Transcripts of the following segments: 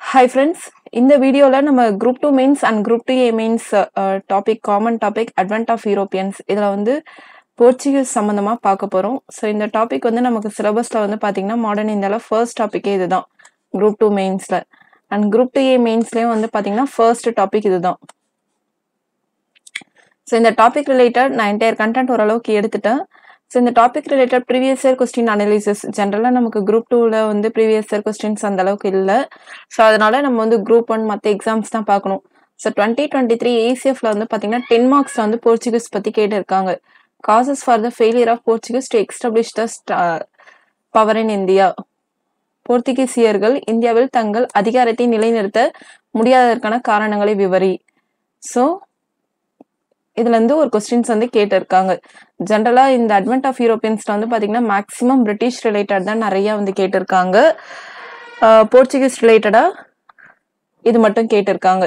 Hi friends, இந்த வீடியோல நம்ம group 2 mains and group 2 A mains topic common topic advent of Europeans இதுல வந்து போர்ச்சுகீஸ் சம்பந்தமா பார்க்க போறோம். ஸோ இந்த டாபிக் வந்து நமக்கு சிலபஸ்ல வந்து பாத்தீங்கன்னா மாடர்ன் இந்தியால ஃபர்ஸ்ட் டாபிக்கே இதுதான் குரூப் 2 மெயின்ஸ்ல. அண்ட் குரூப் 2 A மெயின்ஸ்லயும் வந்து பாத்தீங்கன்னா ஃபர்ஸ்ட் டாபிக் இதுதான். ஸோ இந்த டாபிக் ரிலேட்டட் நான் என்டையர் கண்டென்ட் ஓரளவுக்கு எடுத்துட்டேன். ஸோ இந்த topic related previous year question analysis ஜென்ரலாக நமக்கு குரூப் 2ல வந்து ப்ரீவியஸ் இயர் கொஸ்டின்ஸ் அந்த அளவுக்கு இல்லை. ஸோ அதனால நம்ம வந்து குரூப் 1 மற்ற எக்ஸாம்ஸ் தான் பார்க்கணும். ஸோ 2023 ACFல வந்து பார்த்தீங்கன்னா 10 மார்க்ஸ்ல வந்து போர்ச்சுகீஸ் பற்றி கேட்டிருக்காங்க. Causes for the failure of Portuguese to establish the power in India. போர்த்துகீசியர்கள் இந்தியாவில் தங்கள் அதிகாரத்தை நிலைநிறுத்த முடியாததற்கான காரணங்களை விவரி. ஸோ இதுல இருந்து ஒரு கொஸ்டின்ஸ் வந்து கேட்டிருக்காங்க. ஜென்ரலா இந்த அட்வென்ட் ஆஃப் யூரோப்பியன்ஸ்ல வந்து பாத்தீங்கன்னா மேக்சிமம் பிரிட்டிஷ் ரிலேட்டட் தான் நிறைய வந்து கேட்டிருக்காங்க. போர்ச்சுகீஸ் ரிலேட்டடா இது மட்டும் கேட்டிருக்காங்க.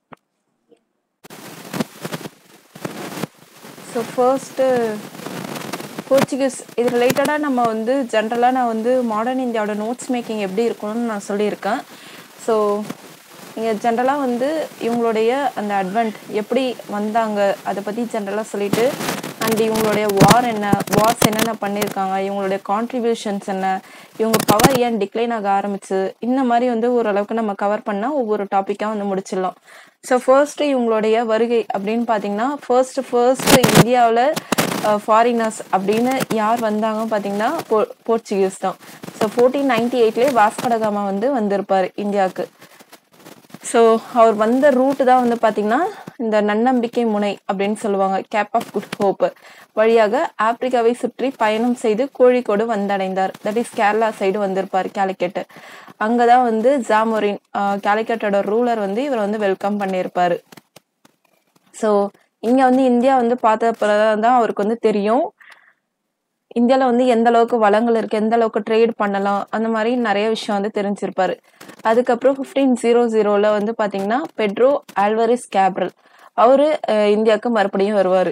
ஸோ ஃபர்ஸ்ட் போர்ச்சுகீஸ் இது ரிலேட்டடா நம்ம வந்து ஜென்ரலா நான் வந்து மாடர்ன் இந்தியாவோட நோட்ஸ் மேக்கிங் எப்படி இருக்கணும்னு நான் சொல்லியிருக்கேன். ஸோ இங்கே ஜென்ரலாக வந்து இவங்களுடைய அந்த அட்வென்ட் எப்படி வந்தாங்க அதை பற்றி ஜென்ரலாக சொல்லிட்டு அண்ட் இவங்களுடைய வார்ஸ் என்னென்ன பண்ணியிருக்காங்க, இவங்களுடைய கான்ட்ரிபியூஷன்ஸ் என்ன, இவங்க பவர் ஏன் டிக்ளைன் ஆக ஆரம்பிச்சு, இந்த மாதிரி வந்து ஓரளவுக்கு நம்ம கவர் பண்ணால் ஒவ்வொரு டாப்பிக்காக வந்து முடிச்சிடலாம். ஸோ ஃபர்ஸ்ட்டு இவங்களுடைய வருகை அப்படின்னு பார்த்தீங்கன்னா ஃபர்ஸ்ட் இந்தியாவில் ஃபாரினர்ஸ் அப்படின்னு யார் வந்தாங்கன்னு பார்த்தீங்கன்னா போர்ச்சுகீஸ் தான். ஸோ 1498 வாஸ்கோடகாமா வந்து வந்திருப்பார் இந்தியாவுக்கு. ஸோ அவர் வந்த ரூட்டு தான் வந்து பார்த்தீங்கன்னா இந்த நன்னம்பிக்கை முனை அப்படின்னு சொல்லுவாங்க, கேப் ஆஃப் குட் ஹோப் வழியாக ஆப்பிரிக்காவை சுற்றி பயணம் செய்து கோழிக்கோடு வந்தடைந்தார். தட் இஸ் கேரளா சைடு வந்திருப்பார், கேலிக்கெட்டு. அங்கதான் வந்து ஜாமோரின் கேலிக்கட்டோட ரூலர் வந்து இவர் வந்து வெல்கம் பண்ணியிருப்பாரு. ஸோ இங்க வந்து இந்தியா வந்து பார்த்தப்பதான் அவருக்கு வந்து தெரியும் இந்தியாவில் வந்து எந்த அளவுக்கு வளங்கள் இருக்கு, எந்த அளவுக்கு ட்ரேட் பண்ணலாம், அந்த மாதிரி நிறைய விஷயம் வந்து தெரிஞ்சிருப்பாரு. அதுக்கப்புறம் 1500 வந்து பாத்தீங்கன்னா பெட்ரோ ஆல்வரிஸ் கேப்ரல் அவரு இந்தியாவுக்கு மறுபடியும் வருவாரு.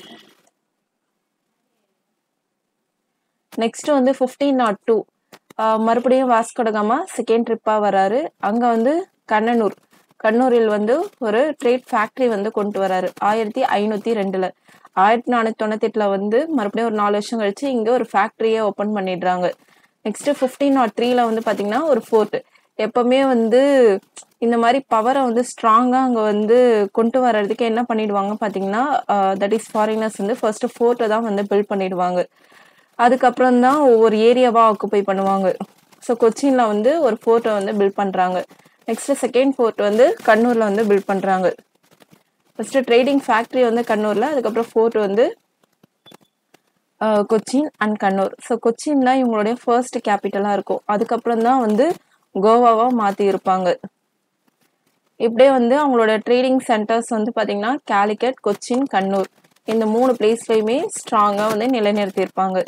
நெக்ஸ்ட் வந்து 1502 மறுபடியும் வாஸ்கோடகாமா செகண்ட் ட்ரிப்பா வராரு. அங்க வந்து கண்ணூரில் வந்து ஒரு ட்ரேட் ஃபேக்டரி வந்து கொண்டு வராரு 1502. 1498 வந்து மறுபடியும் ஒரு 4 வருஷம் கழிச்சு இங்க ஒரு ஃபேக்டரியை ஓபன் பண்ணிடுறாங்க. நெக்ஸ்ட் 1503 வந்து பாத்தீங்கன்னா ஒரு ஃபோர்ட். எப்பவுமே வந்து இந்த மாதிரி பவரை வந்து ஸ்ட்ராங்கா அங்க வந்து கொண்டு வர்றதுக்கு என்ன பண்ணிடுவாங்க பாத்தீங்கன்னா தட் இஸ் ஃபாரினர்ஸ் வந்து ஃபர்ஸ்ட் ஃபோர்ட்டை தான் வந்து பில்ட் பண்ணிடுவாங்க. அதுக்கப்புறம் தான் ஒவ்வொரு ஏரியாவா ஆக்குபை பண்ணுவாங்க. ஸோ கொச்சின்ல வந்து ஒரு ஃபோர்ட்டை வந்து பில்ட் பண்றாங்க. நெக்ஸ்ட் செகண்ட் ஃபோர்ட் வந்து கண்ணூர்ல வந்து பில்ட் பண்றாங்க. ஃபர்ஸ்ட் ட்ரேடிங் ஃபேக்டரி வந்து கண்ணூர்ல, அதுக்கப்புறம் ஃபோர்ட் வந்து கொச்சின் அண்ட் கண்ணூர். ஸோ கொச்சின் தான் இவங்களுடைய ஃபர்ஸ்ட் கேபிட்டலா இருக்கும். அதுக்கப்புறம் தான் வந்து கோவாவா மாத்தி இருப்பாங்க. இப்படியே வந்து அவங்களோட ட்ரேடிங் சென்டர்ஸ் வந்து பாத்தீங்கன்னா கேலிக்கட், கொச்சின், கண்ணூர் இந்த 3 பிளேஸ்லயுமே ஸ்ட்ராங்கா வந்து நிலைநிறுத்தி இருப்பாங்க.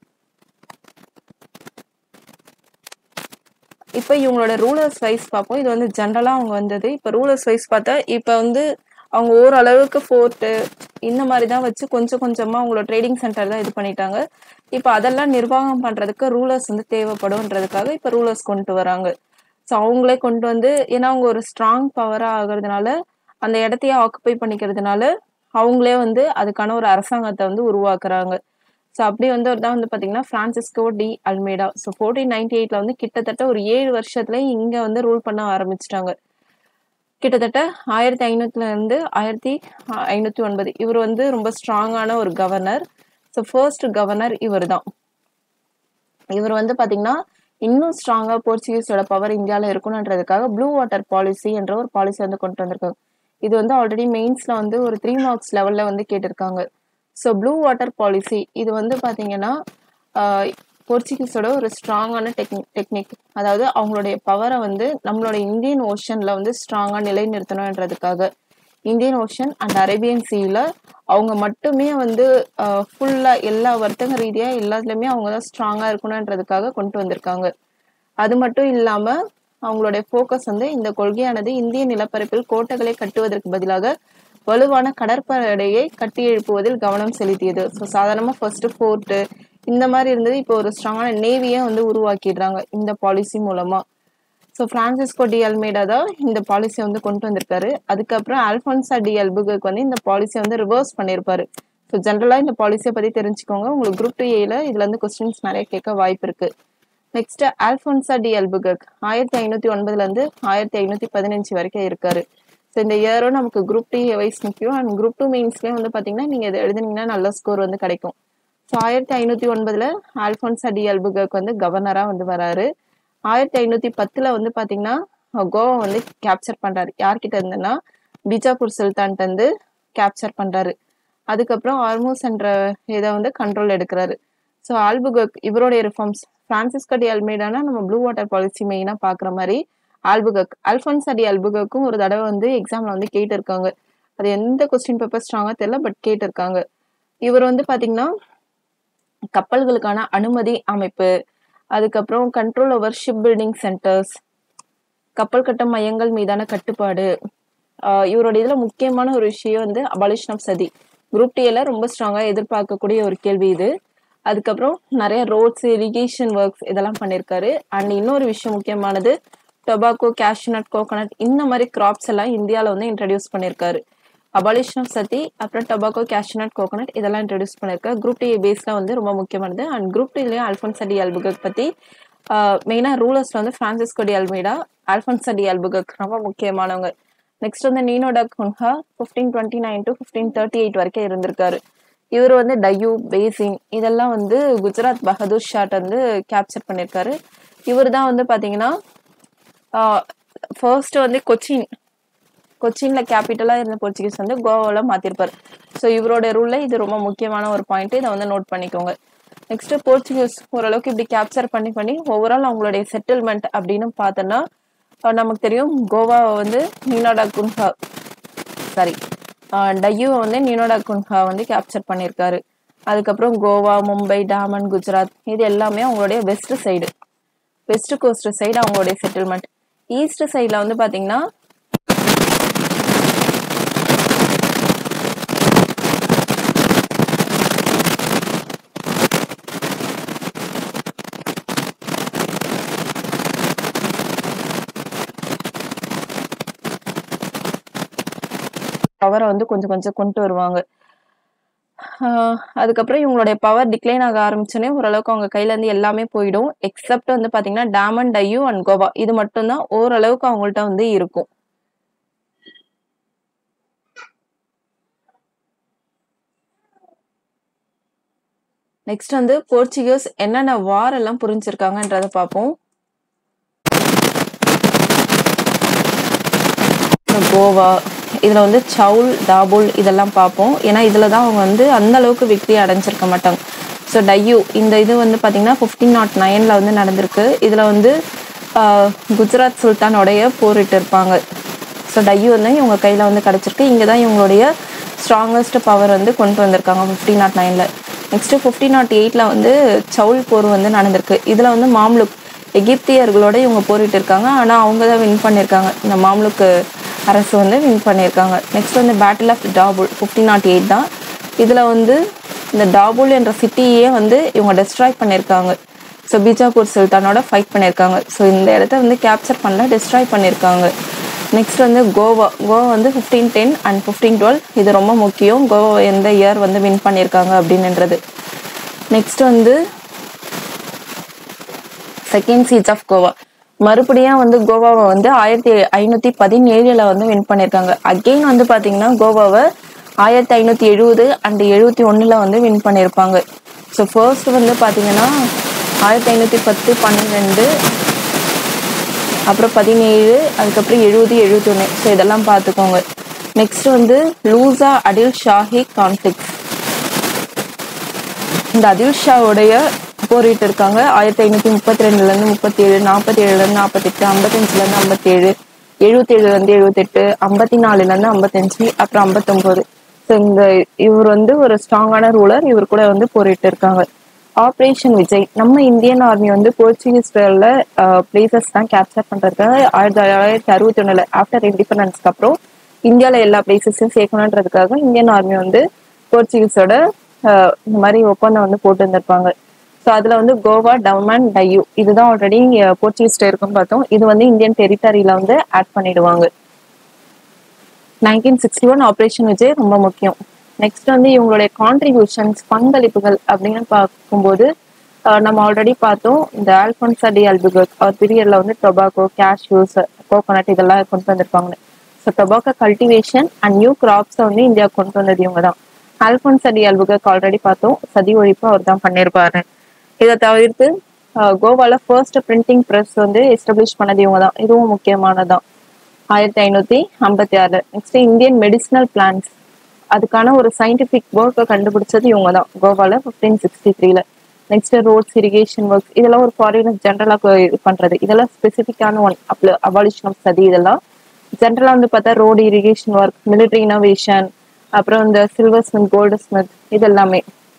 இப்ப இவங்களோட ரூலர்ஸ் வைஸ் பார்ப்போம். இது வந்து ஜென்ரலா அவங்க வந்தது. இப்ப ரூலர்ஸ் வைஸ் பார்த்தா இப்ப வந்து அவங்க ஓரளவுக்கு ஃபோர்ட்டு இந்த மாதிரி தான் வச்சு கொஞ்சம் கொஞ்சமா அவங்களோட ட்ரேடிங் சென்டர் தான் இது பண்ணிட்டாங்க. இப்ப அதெல்லாம் நிர்வாகம் பண்றதுக்கு ரூலர்ஸ் வந்து தேவைப்படும்ன்றதுக்காக இப்ப ரூலர்ஸ் கொண்டு வராங்க. ஸோ அவங்களே கொண்டு வந்து, ஏன்னா அவங்க ஒரு ஸ்ட்ராங் பவரா ஆகுறதுனால அந்த இடத்தையே ஆக்குபை பண்ணிக்கிறதுனால அவங்களே வந்து அதுக்கான ஒரு அரசாங்கத்தை வந்து உருவாக்குறாங்க. ஸோ அப்படி வந்து ஒரு தான் வந்து பாத்தீங்கன்னா பிரான்சிஸ்கோ டி அல்மேடா. ஸோ 1498 வந்து கிட்டத்தட்ட ஒரு 7 வருஷத்துல இங்க வந்து ரூல் பண்ண ஆரம்பிச்சிட்டாங்க. கிட்டத்தட்ட 1500 இருந்து 1509 இவர் வந்து ரொம்ப ஸ்ட்ராங்கான ஒரு கவர்னர். ஸோ ஃபர்ஸ்ட் கவர்னர் இவர் தான். இவர் வந்து பாத்தீங்கன்னா இன்னும் ஸ்ட்ராங்கா போர்ச்சுகீஸோட பவர் இந்தியாவில இருக்கணும்ன்றதுக்காக ப்ளூ வாட்டர் பாலிசி என்ற ஒரு பாலிசி வந்து கொண்டு வந்திருக்காங்க. இது வந்து ஆல்ரெடி மெயின்ஸ்ல வந்து ஒரு 3 மார்க்ஸ் லெவல்ல வந்து கேட்டிருக்காங்க. ஸோ ப்ளூ வாட்டர் பாலிசி இது வந்து பாத்தீங்கன்னா போர்ச்சுகீஸோட ஒரு ஸ்ட்ராங்கான டெக்னிக். அதாவது அவங்களுடைய பவரை வந்து நம்மளோட இந்தியன் ஓஷன்ல வந்து ஸ்ட்ராங்கா நிலைநிறுத்தணும்ன்றதுக்காக இந்தியன் ஓஷன் அண்ட் அரேபியன் சீல அவங்க மட்டுமே வந்து ஃபுல்லா எல்லா வர்த்தக ரீதியா எல்லாத்துலயுமே அவங்க தான் ஸ்ட்ராங்கா இருக்கணும்ன்றதுக்காக கொண்டு வந்திருக்காங்க. அது மட்டும் இல்லாம அவங்களுடைய போக்கஸ் வந்து இந்த கொள்கையானது இந்திய நிலப்பரப்பில் கோட்டைகளை கட்டுவதற்கு பதிலாக வலுவான கடற்படையை கட்டி எழுப்புவதில் கவனம் செலுத்தியது. ஸோ சாதாரணமா ஃபர்ஸ்ட் ஃபோர்ட் இந்த மாதிரி இருந்தது. இப்போ ஒரு ஸ்ட்ராங்கான நேவியை வந்து உருவாக்கிடுறாங்க இந்த பாலிசி மூலமா. ஸோ பிரான்சிஸ்கோ டி அல்மேடா தான் இந்த பாலிசியை வந்து கொண்டு வந்திருக்காரு. அதுக்கப்புறம் அல்ஃபான்சா டி அல்புகர்க் வந்து இந்த பாலிசியை வந்து ரிவர்ஸ் பண்ணியிருப்பாரு. ஸோ ஜென்ரலா இந்த பாலிசியை பத்தி தெரிஞ்சுக்கோங்க. உங்களுக்கு குரூப் 2A இதுல இருந்து கொஸ்டின்ஸ் நிறைய கேட்க வாய்ப்பு இருக்கு. நெக்ஸ்ட் அல்ஃபான்சா டி அல்புகர்க் 1509 இருந்து 1515 வரைக்கும் இருக்காரு. ஸோ இந்த இயரும் நமக்கு குரூப் 2A வைஸ் முக்கியம். அண்ட் குரூப் 2 மெயின்ஸ்லேயே வந்து பாத்தீங்கன்னா நீங்க இதை எழுதுனீங்கன்னா நல்ல ஸ்கோர் வந்து கிடைக்கும். ஸோ 1509 அல்ஃபான்சா டி அல்புகர்க் வந்து கவர்னரா வந்து வராரு. 1510 வந்து பாத்தீங்கன்னா கோவா வந்து கேப்சர் பண்றாரு. யார்கிட்ட இருந்துன்னா பிஜாப்பூர் சுல்தான்கிட்ட இருந்து கேப்சர் பண்றாரு. அதுக்கப்புறம் ஆல்மோஸ் என்ற இதை வந்து கண்ட்ரோல் எடுக்கிறாரு. ஸோ ஆல்புகர்க் இவருடைய ரிஃபார்ம்ஸ் பிரான்சிஸ்கோ டி அல்மேடானா நம்ம ப்ளூ வாட்டர் பாலிசி மெயினா பாக்குற மாதிரி ஆல்புகர்க் அல்ஃபான்சா டி அல்புகர்க்கும் ஒரு தடவை வந்து எக்ஸாம்ல வந்து கேட்டிருக்காங்க. அது எந்த கொஸ்டின் பேப்பர் ஸ்ட்ராங்கா தெரியல, பட் கேட்டிருக்காங்க. இவர் வந்து பாத்தீங்கன்னா கப்பல்களுக்கான அனுமதி அமைப்பு, அதுக்கப்புறம் control over ship building centres, கப்பல் கட்டும் மையங்கள் மீதான கட்டுப்பாடு. இவரோட இதுல முக்கியமான ஒரு விஷயம் வந்து அபாலிஷன் ஆஃப் சதி. குரூப் டில ரொம்ப ஸ்ட்ராங்கா எதிர்பார்க்கக்கூடிய ஒரு கேள்வி இது. அதுக்கப்புறம் நிறைய ரோட்ஸ், இரிகேஷன் ஒர்க்ஸ் இதெல்லாம் பண்ணியிருக்காரு. அண்ட் இன்னொரு விஷயம் முக்கியமானது டொபாக்கோ, கேஷ்யூநட், கோகோனட் இந்த மாதிரி கிராப்ஸ் எல்லாம் இந்தியாவில் வந்து இன்ட்ரடியூஸ் பண்ணியிருக்காரு. அபாலிஷன் ஆஃப் சதி, அப்புறம் டொபாக்கோ, கேஷ்யூநட், கோகோனட் இதெல்லாம் இன்ட்ரடியூஸ் பண்ணியிருக்காரு. குரூப் டி பேஸ்ல வந்து ரொம்ப முக்கியமானது. அண்ட் குரூப் டிலையும் அல்ஃபான்சா டி அல்புகர்க் பத்தி மெயினா ரூலர்ஸ்ல வந்து Francisco de Almeida, Alfonso de Albuquerque ரொம்ப முக்கியமானவங்க. நெக்ஸ்ட் வந்து நீனோ டா குன்ஹா 1529 to 1538 வரைக்கும் இருந்திருக்காரு. இவர் வந்து டையூ, பேசின் இதெல்லாம் வந்து குஜராத் பகதூர் ஷாட் வந்து கேப்சர் பண்ணியிருக்காரு. இவர் தான் வந்து பாத்தீங்கன்னா ஃபர்ஸ்ட் வந்து கொச்சின்ல கேபிட்டலா இருந்த போர்ச்சுகீஸ் வந்து கோவால மாத்திருப்பாரு. ஸோ இவரோட ரூல்ல இது ரொம்ப முக்கியமான ஒரு பாயிண்ட், இதை வந்து நோட் பண்ணிக்கோங்க. நெக்ஸ்ட் போர்ச்சுகீஸ் ஓரளவுக்கு இப்படி கேப்சர் பண்ணி ஓவரால் அவங்களுடைய செட்டில்மெண்ட் அப்படின்னு பார்த்தோன்னா நமக்கு தெரியும் கோவாவை வந்து டையூவை வந்து நீனோ டா குன்ஹா வந்து கேப்சர் பண்ணியிருக்காரு. அதுக்கப்புறம் கோவா, மும்பை, டாமன், குஜராத் இது எல்லாமே அவங்களுடைய வெஸ்ட் கோஸ்ட் சைடு அவங்களுடைய செட்டில்மெண்ட். ஈஸ்ட் சைட்ல வந்து பாத்தீங்கன்னா பவரை வந்து கொஞ்சம் கொஞ்சம் கொண்டு வருவாங்க. அதுக்கப்புறம் இவங்களுடைய பவர் டிக்ளைன் ஆக ஆரம்பிச்சோன்னே ஓரளவுக்கு அவங்க கையில இருந்து எல்லாமே போயிடும். எக்ஸப்ட் வந்து பாத்தீங்கன்னா டாமன், டையூ அண்ட் கோவா இது மட்டும்தான் ஓரளவுக்கு அவங்கள்ட்ட வந்து இருக்கும். நெக்ஸ்ட் வந்து போர்ச்சுகீஸ் என்னென்ன வார் எல்லாம் புரிஞ்சிருக்காங்கன்றத பார்ப்போம். கோவா இதுல வந்து சவுல், டாபுல் இதெல்லாம் பார்ப்போம். ஏன்னா இதுலதான் அவங்க வந்து அந்த அளவுக்கு விக்டரி அடைஞ்சிருக்க மாட்டாங்க. ஸோ டையூ இந்த இது வந்து பாத்தீங்கன்னா 1509 வந்து நடந்திருக்கு. இதுல வந்து குஜராத் சுல்தானோடைய போரிட்டு இருப்பாங்க. ஸோ டையூ வந்து இவங்க கையில வந்து கிடைச்சிருக்கு. இங்கதான் இவங்களுடைய ஸ்ட்ராங்கஸ்ட் பவர் வந்து கொண்டு வந்திருக்காங்க 1509. நெக்ஸ்ட் 1508 வந்து சவுல் போர் வந்து நடந்திருக்கு. இதுல வந்து மாம்லுக் எகிப்தியர்களோட இவங்க போரிட்டு இருக்காங்க. ஆனா அவங்க தான் வின் பண்ணியிருக்காங்க. இந்த மாம்லுக் அரசு வந்து வின் பண்ணியிருக்காங்க. நெக்ஸ்ட் வந்து பேட்டில் ஆஃப் டாபுல் 1508 தான். இதுல வந்து இந்த டாபுல் என்ற சிட்டியே வந்து இவங்க டெஸ்ட்ராய் பண்ணியிருக்காங்க. ஸோ பிஜாப்பூர் சுல்தானோட ஃபைட் பண்ணியிருக்காங்க. ஸோ இந்த இடத்த வந்து கேப்சர் பண்ணல, டெஸ்ட்ராய் பண்ணியிருக்காங்க. நெக்ஸ்ட் வந்து கோவா வந்து 1510 அண்ட் 1512 இது ரொம்ப முக்கியம். கோவா எந்த இயர் வந்து வின் பண்ணியிருக்காங்க அப்படின்றது. நெக்ஸ்ட் வந்து செகண்ட் சீஜ் ஆஃப் கோவா மறுபடியும் வந்து கோவாவை வந்து 1517 வந்து வின் பண்ணியிருக்காங்க. அகெயின் வந்து பாத்தீங்கன்னா கோவாவை 1570 அண்ட் 71 வந்து வின் பண்ணியிருப்பாங்க. ஸோ ஃபர்ஸ்ட் வந்து பாத்தீங்கன்னா 1510, 12, அப்புறம் 17, அதுக்கப்புறம் 70, 71. ஸோ இதெல்லாம் பார்த்துக்கோங்க. நெக்ஸ்ட் வந்து லூசா அடில் ஷாஹி கான்ஃபிளிக்ட். இந்த அதில் ஷாவுடைய போரிட்டு இருக்காங்க 1532 இருந்து 37, 47 இருந்து 48, 55 இருந்து 57, 77 இருந்து 78, 54 இருந்து 55, அப்புறம் 59. ஸோ இவர் வந்து ஒரு ஸ்ட்ராங்கான ரூலர். இவர் கூட வந்து போரிட்டு இருக்காங்க. ஆப்ரேஷன் விஜய் நம்ம இந்தியன் ஆர்மி வந்து போர்ச்சுகீஸ் பிளேசஸ் தான் கேப்சர் பண்றதுக்காக 1961 ஆஃப்டர் இண்டிபெண்டன்ஸ்க்கு அப்புறம் இந்தியாவில எல்லா பிளேசஸையும் சேர்க்கணுன்றதுக்காக இந்தியன் ஆர்மி வந்து போர்ச்சுகீஸோட இந்த மாதிரி ஒப்பந்தம் வந்து போட்டு இருந்திருப்பாங்க. ஸோ அதில் வந்து கோவா, டவுமன், டையூ இதுதான் ஆல்ரெடி போர்ச்சுகீஸ்ல இருக்குன்னு பார்த்தோம். இது வந்து இந்தியன் டெரிட்டரியில வந்து ஆட் பண்ணிடுவாங்க. 1961 ஆப்ரேஷன் விஜய் ரொம்ப முக்கியம். நெக்ஸ்ட் வந்து இவங்களுடைய கான்ட்ரிபியூஷன்ஸ், பங்களிப்புகள் அப்படின்னு பார்க்கும்போது நம்ம ஆல்ரெடி பார்த்தோம். இந்த ஆல்போன்சா டி அல்புகர்க் அவர் பீரியட்ல வந்து டொபாக்கோ, கேஷ்யூஸ், கோகோனட் இதெல்லாம் கொண்டு வந்திருப்பாங்க. So tobacco cultivation and new கிராப்ஸை வந்து இந்தியா கொண்டு வந்தது இவங்க தான். ஆல்போன்சா டி அல்புகர்க் ஆல்ரெடி பார்த்தோம், சதி ஒழிப்பு அவர் தான் பண்ணியிருப்பாரு. இதை தவிர்த்து கோவால ஃபர்ஸ்ட் பிரிண்டிங் ப்ரெஸ் வந்து எஸ்டாப்ளிஷ் பண்ணது இவங்க தான். இதுவும் முக்கியமானதான். 1556. நெக்ஸ்ட் இந்தியன் மெடிசினல் பிளான்ஸ், அதுக்கான ஒரு சயின்டிபிக் ஒர்க்கை கண்டுபிடிச்சது இவங்க தான் கோவால 1563. நெக்ஸ்ட் ரோட்ஸ், இரிகேஷன் ஒர்க்ஸ் இதெல்லாம் ஒரு ஃபாரினர் ஜென்ரலாக இது பண்றது. இதெல்லாம் ஸ்பெசிஃபிக்கான ஒன். அபாலிஷன் ஆஃப் சதி இதெல்லாம் ஜென்ரலா வந்து பார்த்தா road, irrigation work, military innovation, அப்புறம் இந்த சில்வர் ஸ்மித், கோல்டு ஸ்மித் இது எல்லாமே.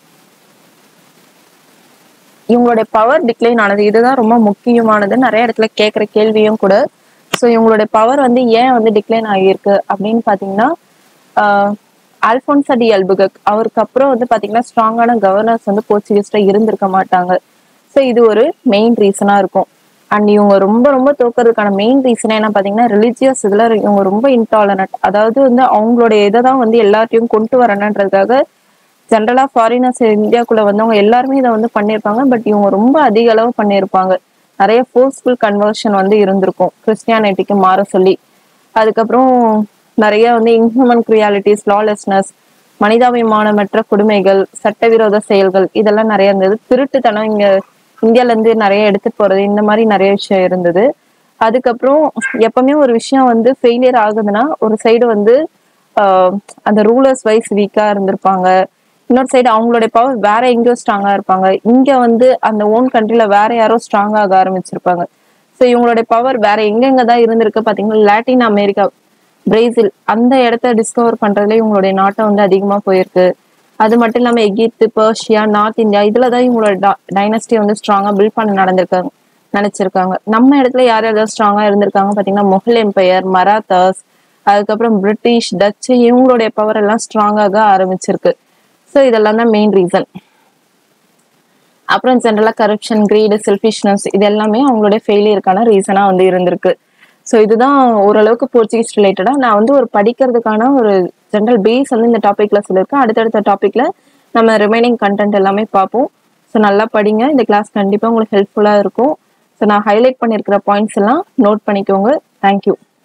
இவங்களுடைய பவர் டிக்ளைன் ஆனது, இதுதான் ரொம்ப முக்கியமானது, நிறைய இடத்துல கேட்குற கேள்வியும் கூட. ஸோ இவங்களுடைய பவர் வந்து ஏன் வந்து டிக்ளைன் ஆகியிருக்கு அப்படின்னு பார்த்தீங்கன்னா, ஆல்போன்சா டி அல்புகர்க் அவருக்கு அப்புறம் வந்து பார்த்தீங்கன்னா ஸ்ட்ராங்கான கவர்னர்ஸ் வந்து போர்ச்சுகீஸ்ல இருந்திருக்க மாட்டாங்க. ஸோ இது ஒரு மெயின் ரீசனாக இருக்கும். அண்ட் இவங்க ரொம்ப ரொம்ப தோக்கிறதுக்கான மெயின் ரீசன் என்ன பார்த்தீங்கன்னா, ரிலிஜியஸ் இதில் இவங்க ரொம்ப இன்டாலரண்ட். அதாவது வந்து அவங்களுடைய இதை தான் வந்து எல்லாத்தையும் கொண்டு வரணுன்றதுக்காக ஜென்ரலா ஃபாரினர்ஸ் இந்தியாக்குள்ள வந்தவங்க எல்லாருமே இதை வந்து பண்ணியிருப்பாங்க. பட் இவங்க ரொம்ப அதிக அளவு பண்ணியிருப்பாங்க. நிறைய ஃபோர்ஸ்ஃபுல் கன்வர்ஷன் வந்து இருந்திருக்கும் கிறிஸ்டியானிட்டிக்கு மாற சொல்லி. அதுக்கப்புறம் நிறைய வந்து இன்ஹியூமன் கிரியாலிட்டிஸ், லாலெஸ்னஸ், மனிதாபிமானமற்ற கொடுமைகள், சட்டவிரோத செயல்கள் இதெல்லாம் நிறைய இருந்தது. திருட்டுத்தனம் இங்க இந்தியால இருந்து நிறைய எடுத்துட்டு போறது, இந்த மாதிரி நிறைய விஷயம் இருந்தது. அதுக்கப்புறம் எப்பவுமே ஒரு விஷயம் வந்து ஃபெயிலியர் ஆகுதுன்னா ஒரு சைடு வந்து அந்த ரூலர்ஸ் வைஸ் வீக்கா இருந்திருப்பாங்க, இன்னொரு சைடு அவங்களுடைய பவர் வேற எங்கேயோ ஸ்ட்ராங்கா இருப்பாங்க, இங்க வந்து அந்த ஓன் கண்ட்ரில வேற யாரோ ஸ்ட்ராங்கா ஆக ஆரம்பிச்சிருப்பாங்க. ஸோ இவங்களுடைய பவர் வேற எங்கெங்க தான் இருந்திருக்கு பாத்தீங்கன்னா, லாட்டின் அமெரிக்கா, பிரேசில் அந்த இடத்த டிஸ்கவர் பண்றதுல இவங்களுடைய நாட்டம் வந்து அதிகமா போயிருக்கு. அது மட்டும் இல்லாம எகிப்து, பர்ஷியா, நார்த் இந்தியா இதுலதான் இவங்களோட டைனஸ்டி வந்து ஸ்ட்ராங்கா பில்ட் பண்ண நினைச்சிருக்காங்க. நம்ம இடத்துல யார் யாராவது ஸ்ட்ராங்கா இருந்திருக்காங்க பாத்தீங்கன்னா, முகல் எம்பையர், மராத்தாஸ், அதுக்கப்புறம் பிரிட்டிஷ், டச்சு இவங்களுடைய பவர் எல்லாம் ஸ்ட்ராங்காக ஆரம்பிச்சிருக்கு. ஸோ இதெல்லாம் தான் மெயின் ரீசன். அப்புறம் ஜென்ரலா கரப்ஷன், கிரீடு, செல்ஃபிஷ்னஸ் இது எல்லாமே அவங்களுடைய ஃபெயிலியருக்கான ரீசனா வந்து இருந்திருக்கு. ஸோ இதுதான் ஓரளவுக்கு போர்ச்சுகீஸ் ரிலேட்டடா நான் வந்து ஒரு படிக்கிறதுக்கான ஒரு ஜென்ரல் பேஸ் வந்து இந்த டாபிக்ல சொல்லியிருக்கேன். அடுத்தடுத்த டாபிக்ல நம்ம ரிமைனிங் கண்டென்ட் எல்லாமே பார்ப்போம். ஸோ நல்லா படிங்க, இந்த கிளாஸ் கண்டிப்பா உங்களுக்கு ஹெல்ப்ஃபுல்லா இருக்கும். ஸோ நான் ஹைலைட் பண்ணியிருக்கிற பாயிண்ட்ஸ் எல்லாம் நோட் பண்ணிக்கோங்க. தேங்க்யூ.